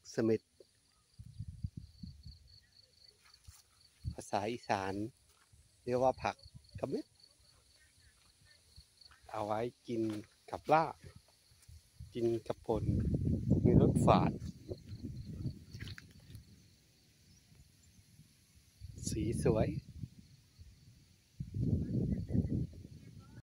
เสม็ดภาษาอีสานเรียกว่าผักกะเม็ดเอาไว้กินกับลาบกินกับป่นมีรสฝาดสีสวย